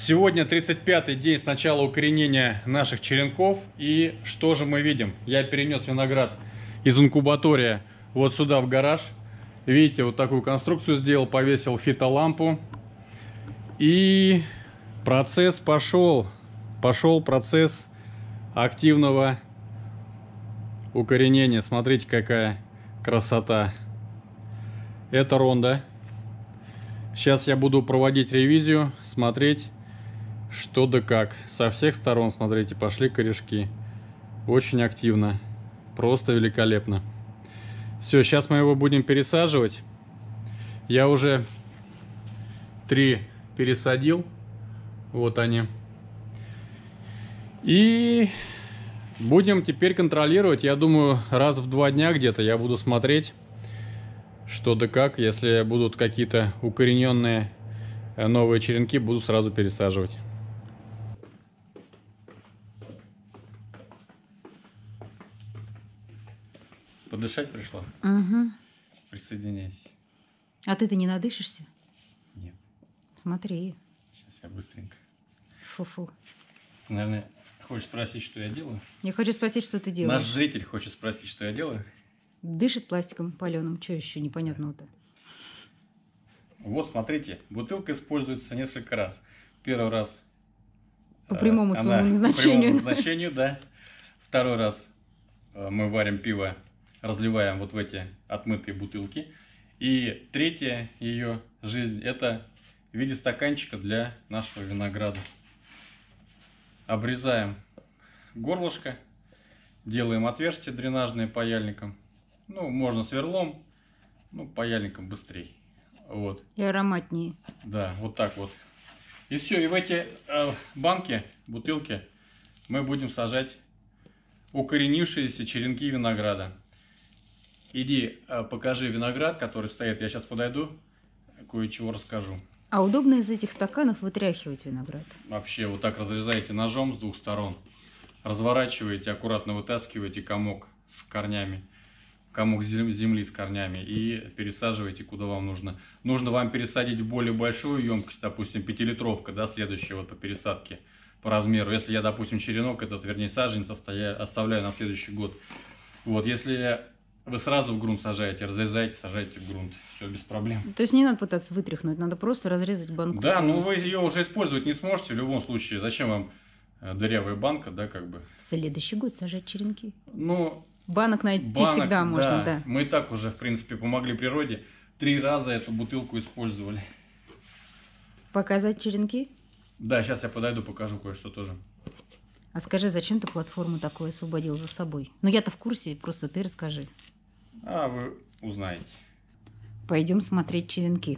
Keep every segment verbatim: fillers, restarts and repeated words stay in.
Сегодня тридцать пятый день с начала укоренения наших черенков. И что же мы видим? Я перенес виноград из инкубатория вот сюда в гараж. Видите, вот такую конструкцию сделал, повесил фитолампу. И процесс пошел. Пошел процесс активного укоренения. Смотрите, какая красота. Это ронда. Сейчас я буду проводить ревизию, смотреть, что да как. Со всех сторон, смотрите, пошли корешки. Очень активно. Просто великолепно. Все, сейчас мы его будем пересаживать. Я уже три пересадил. Вот они. И будем теперь контролировать. Я думаю, раз в два дня где-то я буду смотреть, что да как. Если будут какие-то укорененные новые черенки, буду сразу пересаживать. Подышать пришла? Угу. Присоединяйся. А ты-то не надышишься? Нет. Смотри. Сейчас я быстренько. Фу-фу. Ты, наверное, хочешь спросить, что я делаю? Я хочу спросить, что ты делаешь. Наш зритель хочет спросить, что я делаю. Дышит пластиком паленым. Что еще непонятного-то? Вот, смотрите, бутылка используется несколько раз. Первый раз По прямому она, своему назначению. По прямому назначению, да. Второй раз мы варим пиво, разливаем вот в эти отмытые бутылки. И третья ее жизнь — это в виде стаканчика для нашего винограда. Обрезаем горлышко, делаем отверстие дренажное паяльником. Ну, можно сверлом, ну, паяльником быстрее. Вот. И ароматнее. Да, вот так вот. И все, и в эти э, банки, бутылки мы будем сажать укоренившиеся черенки винограда. Иди, э, покажи виноград, который стоит. Я сейчас подойду, кое-чего расскажу. А удобно из этих стаканов вытряхивать виноград? Вообще, вот так разрезаете ножом с двух сторон, разворачиваете, аккуратно вытаскиваете комок с корнями, комок земли с корнями и пересаживаете куда вам нужно. Нужно вам пересадить в более большую емкость, допустим, пятилитровка, да, следующая вот по пересадке, по размеру. Если я, допустим, черенок этот, вернее, саженец оставляю на следующий год. Вот, если вы сразу в грунт сажаете, разрезаете, сажаете в грунт. Все без проблем. То есть не надо пытаться вытряхнуть, надо просто разрезать банку. Да, ну вы ее уже использовать не сможете в любом случае. Зачем вам дырявая банка, да, как бы. В следующий год сажать черенки. Ну, банок найти банок, всегда да, можно, да. Мы и так уже, в принципе, помогли природе. Три раза эту бутылку использовали. Показать черенки? Да, сейчас я подойду, покажу кое-что тоже. А скажи, зачем ты платформу такую освободил за собой? Ну, я-то в курсе, просто ты расскажи. А вы узнаете. Пойдем смотреть черенки.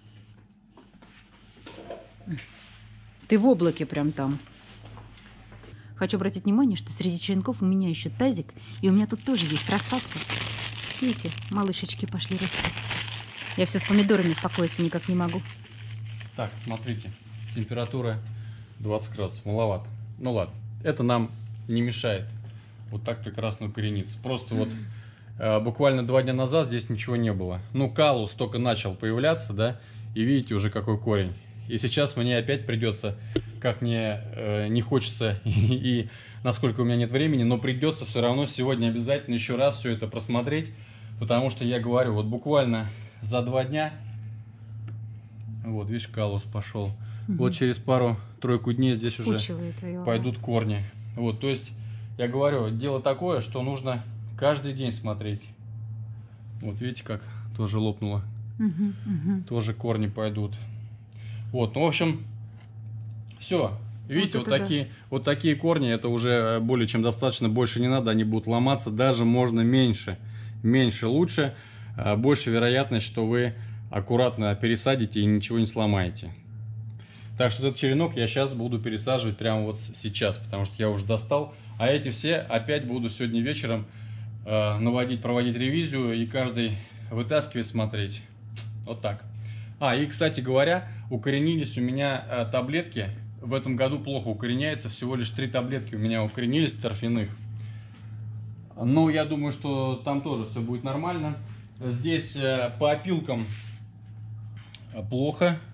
Ты в облаке прям там. Хочу обратить внимание, что среди черенков у меня еще тазик, и у меня тут тоже есть рассадка. Видите, малышечки пошли расти. Я все с помидорами успокоиться никак не могу. Так, смотрите, температура двадцать градусов, маловато. Ну ладно, это нам не мешает вот так прекрасно укорениться. Просто вот э, буквально два дня назад здесь ничего не было. Ну, калус только начал появляться, да, и видите уже какой корень. И сейчас мне опять придется, как мне э, не хочется и, и насколько у меня нет времени, но придется все равно сегодня обязательно еще раз все это просмотреть, потому что я говорю, вот буквально за два дня, вот видишь, калус пошел, угу. Вот через пару-тройку дней здесь Спучивает уже ее. Пойдут корни. Вот, то есть я говорю, дело такое, что нужно каждый день смотреть. Вот видите, как тоже лопнуло, угу, угу. Тоже корни пойдут. Вот, ну, в общем, все. Видите, вот, вот такие, да. вот такие корни, это уже более чем достаточно, больше не надо, они будут ломаться, даже можно меньше. Меньше лучше, больше вероятность, что вы аккуратно пересадите и ничего не сломаете. Так что этот черенок я сейчас буду пересаживать прямо вот сейчас, потому что я уже достал. А эти все опять буду сегодня вечером наводить, проводить ревизию и каждый вытаскивать, смотреть. Вот так. А, и, кстати говоря, укоренились у меня э, таблетки. В этом году плохо укореняется. Всего лишь три таблетки у меня укоренились торфяных. Но я думаю, что там тоже все будет нормально. Здесь э, по опилкам плохо.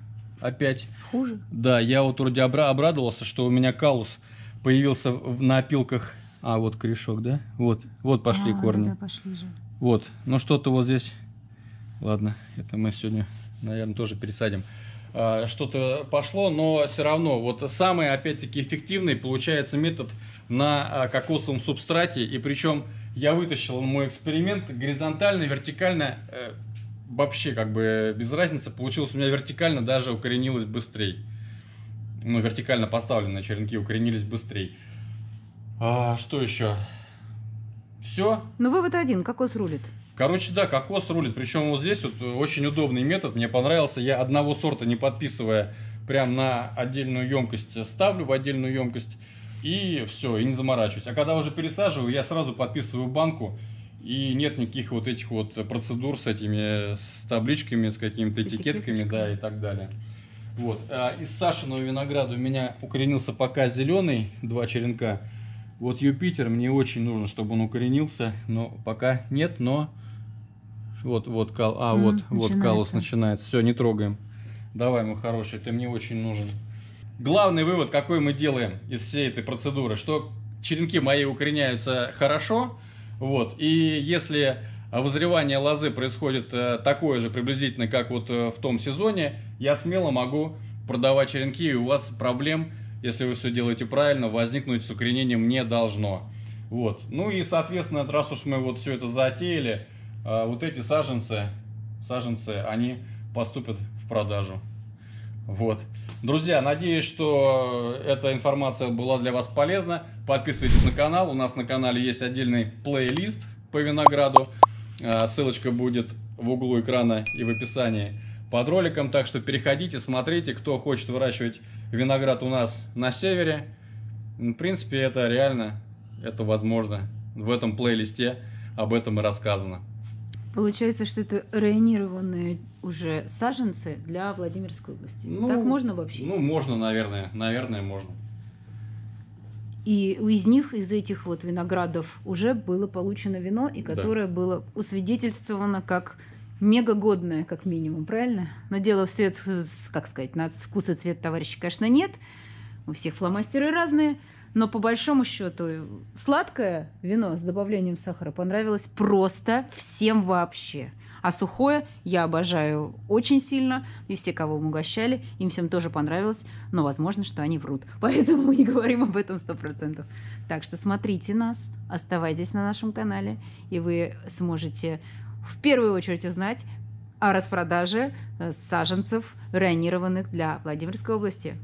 опять. Хуже? Да, я вот вроде обра обрадовался, что у меня каллус появился на опилках. А, вот корешок, да? Вот, вот пошли а, корни. Да, да, пошли же. Вот, ну что-то вот здесь... Ладно, это мы сегодня, наверное, тоже пересадим. А, что-то пошло, но все равно, вот самый, опять-таки, эффективный получается метод на кокосовом субстрате. И причем я вытащил мой эксперимент горизонтально, вертикально, э, вообще как бы без разницы. Получилось у меня вертикально, даже укоренилось быстрее. Ну, вертикально поставленные черенки укоренились быстрее. А, что еще? Все. Ну, вывод один, кокос рулит. Короче, да, кокос рулит. Причем вот здесь вот очень удобный метод. Мне понравился. Я одного сорта, не подписывая, прям на отдельную емкость ставлю, в отдельную емкость. И все, и не заморачиваюсь. А когда уже пересаживаю, я сразу подписываю банку. И нет никаких вот этих вот процедур с этими, с табличками, с какими-то этикетками, да, и так далее. Вот. А из Сашиного винограда у меня укоренился пока зеленый, два черенка. Вот Юпитер, мне очень нужно, чтобы он укоренился, но пока нет, но вот, вот, кал, а, mm, вот, вот каллус начинается. Все, не трогаем. Давай, мой хороший, ты мне очень нужен. Главный вывод, какой мы делаем из всей этой процедуры, что черенки мои укореняются хорошо, вот, и если вызревание лозы происходит такое же приблизительно, как вот в том сезоне, я смело могу продавать черенки, и у вас проблем, если вы все делаете правильно, возникнуть с укоренением не должно. Вот. Ну и, соответственно, раз уж мы вот все это затеяли, вот эти саженцы, саженцы, они поступят в продажу. Вот. Друзья, надеюсь, что эта информация была для вас полезна. Подписывайтесь на канал. У нас на канале есть отдельный плейлист по винограду. Ссылочка будет в углу экрана и в описании под роликом. Так что переходите, смотрите, кто хочет выращивать виноград у нас на севере. В принципе, это реально, это возможно. В этом плейлисте об этом и рассказано. Получается, что это районированные уже саженцы для Владимирской области. Ну, так можно вообще? Ну, можно, наверное. Наверное, можно. И из них, из этих вот виноградов уже было получено вино, и которое да. было усвидетельствовано как мегагодное, как минимум, правильно? Но дело в свет, как сказать, на вкус и цвет товарища, конечно, нет. У всех фломастеры разные. Но по большому счету сладкое вино с добавлением сахара понравилось просто всем вообще. А сухое я обожаю очень сильно. И все, кого мы угощали, им всем тоже понравилось. Но возможно, что они врут. Поэтому мы не говорим об этом сто процентов. Так что смотрите нас, оставайтесь на нашем канале. И вы сможете в первую очередь узнать о распродаже саженцев, районированных для Владимирской области.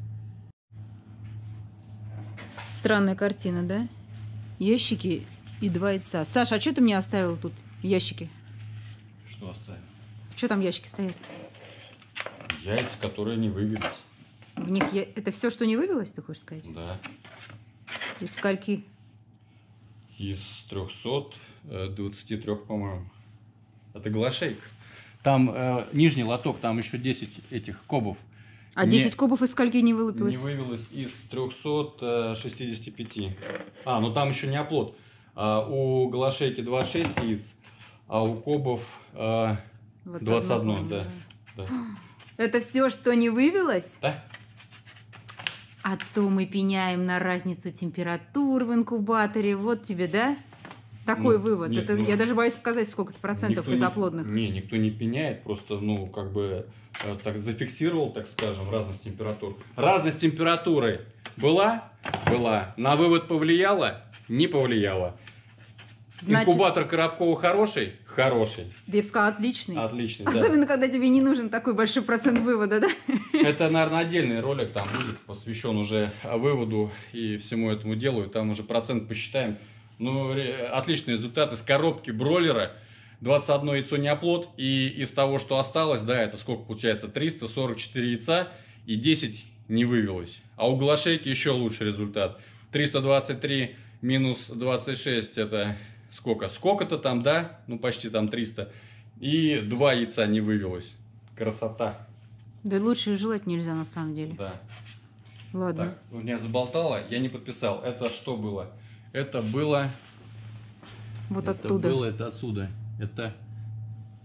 Странная картина, да? Ящики и два яйца. Саша, а что ты мне оставил тут ящики? Что оставил? Что там ящики стоят? Яйца, которые не вывелись. В них я... Это все, что не вывелось, ты хочешь сказать? Да. Из скольки? Из трёхсот двадцати трёх, по-моему. Это глашейка. Там э, нижний лоток, там еще десять этих кобов. А не, десять кубов из скольки не вылупилось? Не вывелось из трёхсот шестидесяти пяти. А, ну там еще не оплот. А, у глашейки двадцать шесть яиц, а у кобов а, двадцать один. Да, да. Это все, что не вывелось? Да. А то мы пеняем на разницу температур в инкубаторе. Вот тебе, да? Такой ну, вывод. Нет, это, ну, я даже боюсь сказать, сколько это процентов из оплодных. Не, никто не пеняет, просто, ну, как бы, так зафиксировал, так скажем, разность температур. Разность температуры была? Была. На вывод повлияла? Не повлияла. Значит, инкубатор Коробкова хороший? Хороший. Да я бы сказала, отличный. Отличный, особенно, да. когда тебе не нужен такой большой процент вывода, да? Это, наверное, отдельный ролик там будет посвящен уже выводу и всему этому делу. И там уже процент посчитаем. Ну, отличный результат из коробки бройлера. двадцать одно яйцо не оплот. И из того, что осталось, да, это сколько получается? триста сорок четыре яйца и десять не вывелось. А у глашейки еще лучший результат. триста двадцать три минус двадцать шесть это сколько? Сколько-то там, да? Ну, почти там триста. И два яйца не вывелось. Красота. Да лучше желать нельзя на самом деле. Да. Ладно. Так, у меня заболтало, я не подписал. Это что было? Это было... Вот это оттуда. было это отсюда. Это...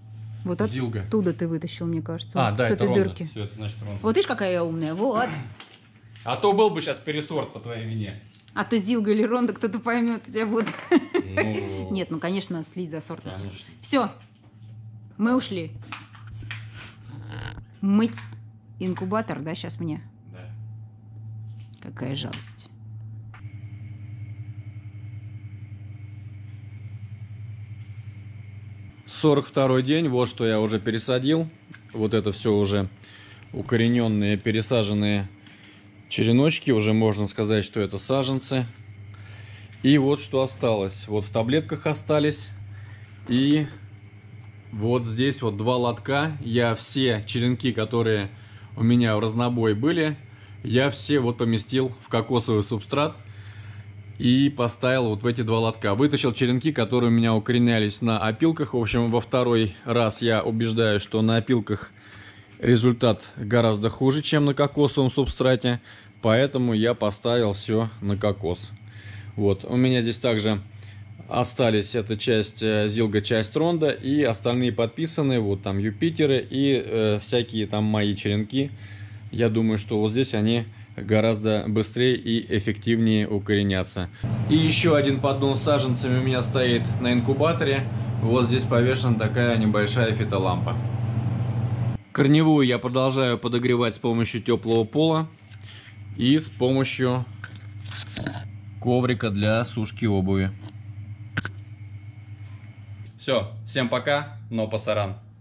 Вот Зилга. оттуда ты вытащил, мне кажется. А, вот да, с это этой ровно. дырки. Все, это значит ровно. Вот видишь, какая я умная. Вот. А то был бы сейчас пересорт по твоей вине. А то Зилга или Ронда, кто-то поймет, у тебя будет. Ну, Нет, ну, конечно, слить за сортностью. конечно. Все, мы ушли. Мыть инкубатор, да, сейчас мне? Да. Какая жалость. сорок второй день, вот что я уже пересадил. Вот это все уже укорененные, пересаженные череночки. Уже можно сказать, что это саженцы. И вот что осталось. Вот в таблетках остались. И вот здесь вот два лотка. Я все черенки, которые у меня в разнобой были, я все вот поместил в кокосовый субстрат. И поставил вот в эти два лотка. Вытащил черенки, которые у меня укоренялись на опилках. В общем, во второй раз я убеждаюсь, что на опилках результат гораздо хуже, чем на кокосовом субстрате. Поэтому я поставил все на кокос. Вот. У меня здесь также остались эта часть Зилга, часть Ронда. И остальные подписаны. Вот там Юпитеры и э, всякие там мои черенки. Я думаю, что вот здесь они гораздо быстрее и эффективнее укоренятся. И еще один поддон с саженцами у меня стоит на инкубаторе. Вот здесь повешена такая небольшая фитолампа. Корневую я продолжаю подогревать с помощью теплого пола и с помощью коврика для сушки обуви. Все, всем пока, но пасаран.